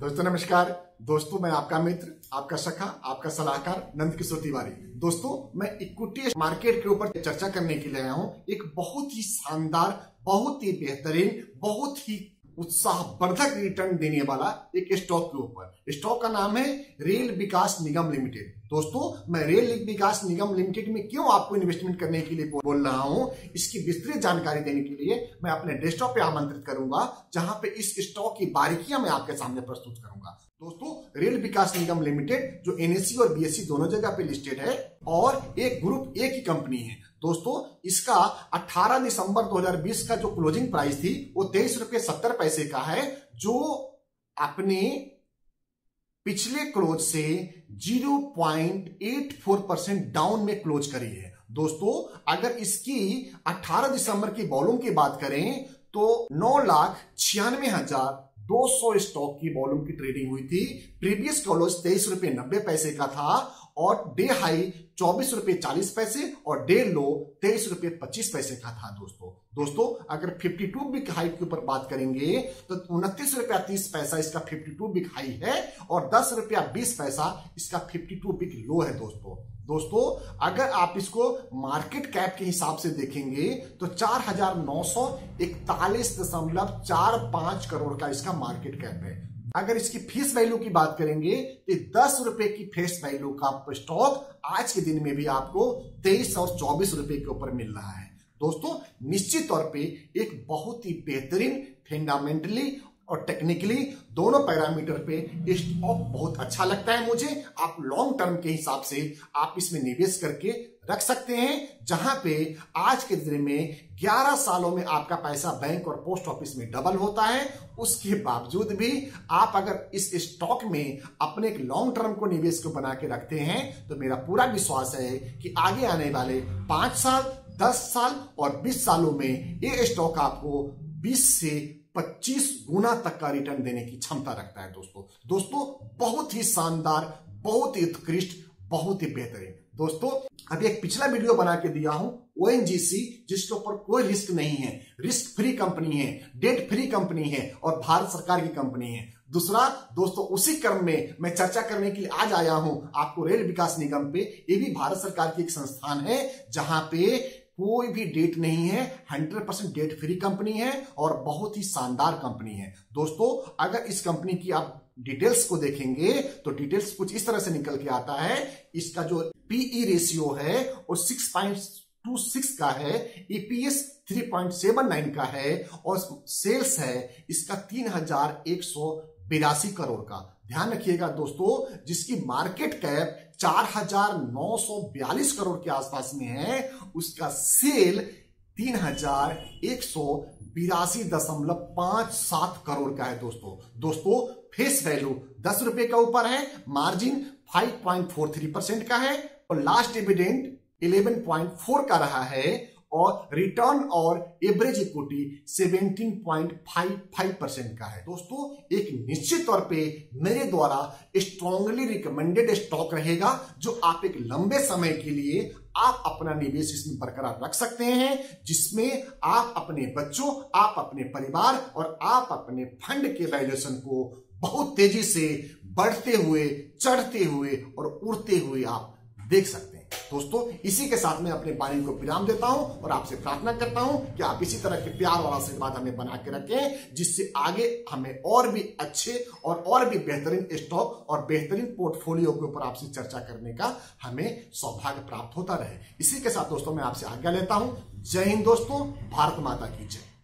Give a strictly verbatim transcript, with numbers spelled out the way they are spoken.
दोस्तों नमस्कार। दोस्तों मैं आपका मित्र, आपका सखा, आपका सलाहकार नंद किशोर तिवारी। दोस्तों मैं इक्विटी मार्केट के ऊपर चर्चा करने के लिए आया हूं। एक बहुत ही शानदार, बहुत ही बेहतरीन, बहुत ही उत्साहवर्धक रिटर्न देने वाला एक स्टॉक के ऊपर। स्टॉक का नाम है रेल विकास निगम लिमिटेड। दोस्तों मैं रेल विकास निगम लिमिटेड में क्यों आपको इन्वेस्टमेंट करने के लिए बोल रहा हूं, इसकी विस्तृत जानकारी देने के लिए मैं अपने डेस्कटॉप पे आमंत्रित करूंगा, जहां पे इस स्टॉक की बारीकियां मैं आपके सामने प्रस्तुत करूंगा। दोस्तों रेल विकास निगम लिमिटेड जो एनएसई और बीएसई दोनों जगह पे लिस्टेड है और एक ग्रुप ए की कंपनी है। दोस्तों इसका अठारह दिसंबर दो हज़ार बीस का जो क्लोजिंग प्राइस थी वो तेईस रुपए सत्तर पैसे का है, जो अपने पिछले क्लोज से ज़ीरो पॉइंट आठ चार परसेंट डाउन में क्लोज करी है। दोस्तों अगर इसकी अठारह दिसंबर की वॉल्यूम की बात करें तो नौ लाख छियानवे हजार दो सौ स्टॉक की वॉल्यूम की ट्रेडिंग हुई थी। प्रीवियस क्लोज तेईस रुपए नब्बे पैसे का था और डे हाई चौबीस रुपए चालीस पैसे और डे लो तेईस रुपए पच्चीस पैसे का था। दोस्तों दोस्तों अगर बावन बिग हाई के ऊपर बात करेंगे तो उनतीस रुपया तीस पैसा इसका बावन बिग हाई है और दस रुपया बीस पैसा इसका बावन बिग लो है। दोस्तों दोस्तों अगर आप इसको मार्केट कैप के हिसाब से देखेंगे तो चार हजार नौ सौ इकतालीस दशमलव चार पांच करोड़ का इसका मार्केट कैप है। अगर इसकी फेस वैल्यू की बात करेंगे तो दस रुपए की फेस वैल्यू का स्टॉक आज के दिन में भी आपको तेईस और चौबीस रुपए के ऊपर मिल रहा है। दोस्तों निश्चित तौर पे एक बहुत ही बेहतरीन, फंडामेंटली और टेक्निकली दोनों पैरामीटर पे स्टॉक बहुत अच्छा लगता है मुझे। आप लॉन्ग टर्म के हिसाब से आप इसमें निवेश करके रख सकते हैं, जहां पे आज के दिन में ग्यारह सालों में आपका पैसा बैंक और पोस्ट ऑफिस में डबल होता है। उसके बावजूद भी आप अगर इस स्टॉक में अपने एक लॉन्ग टर्म को निवेश को बना के रखते हैं तो मेरा पूरा विश्वास है कि आगे आने वाले पांच साल, दस साल और बीस सालों में ये स्टॉक आपको बीस से पच्चीस गुना तक का रिटर्न देने की क्षमता रखता है। दोस्तों दोस्तों बहुत ही शानदार, बहुत ही उत्कृष्ट, बहुत ही बेहतरीन। दोस्तों अभी एक पिछला वीडियो बना के दिया हूं ओएनजीसी, जिसके ऊपर कोई रिस्क नहीं है, रिस्क फ्री कंपनी है, डेट फ्री कंपनी है और भारत सरकार की कंपनी है। दूसरा दोस्तों उसी क्रम में मैं चर्चा करने के लिए आज आया हूं आपको रेल विकास निगम पे। ये भी भारत सरकार की एक संस्थान है जहां पे कोई भी डेट नहीं है, hundred percent debt free company है और बहुत ही शानदार कंपनी है। दोस्तों अगर इस कंपनी की आप डिटेल्स को देखेंगे तो डिटेल्स कुछ इस तरह से निकल के आता है। इसका जो पीई रेशियो है वो सिक्स पॉइंट टू सिक्स का है, EPS three point seven nine का है और सेल्स है इसका तीन हजार एक सौ बिरासी करोड़ का। ध्यान रखिएगा दोस्तों, जिसकी मार्केट कैप चार हजार नौ सौ बयालीस करोड़ के आसपास में है, उसका सेल तीन हजार एक सौ बिरासी दशमलव पांच सात करोड़ का है। दोस्तों दोस्तों फेस वैल्यू दस रुपए का ऊपर है, margin five point four three percent का है और last dividend eleven point four का रहा है और रिटर्न और एवरेज इक्विटी सत्रह पॉइंट फाइव फाइव परसेंट का है। दोस्तों एक निश्चित तौर पे मेरे द्वारा स्ट्रांगली रिकमेंडेड स्टॉक रहेगा, जो आप एक लंबे समय के लिए आप अपना निवेश इसमें बरकरार रख सकते हैं, जिसमें आप अपने बच्चों, आप अपने परिवार और आप अपने फंड के वैल्यूएशन को बहुत तेजी से बढ़ते हुए, चढ़ते हुए और उड़ते हुए आप देख सकते हैं। दोस्तों इसी के साथ मैं अपने वाणी को विराम देता हूं और आपसे प्रार्थना करता हूं कि आप इसी तरह के प्यार और आशीर्वाद हमें बना के रखें, जिससे आगे हमें और भी अच्छे और और भी बेहतरीन स्टॉक और बेहतरीन पोर्टफोलियो के ऊपर आपसे चर्चा करने का हमें सौभाग्य प्राप्त होता रहे। इसी के साथ दोस्तों मैं आपसे आज्ञा लेता हूं। जय हिंद दोस्तों, भारत माता की जय।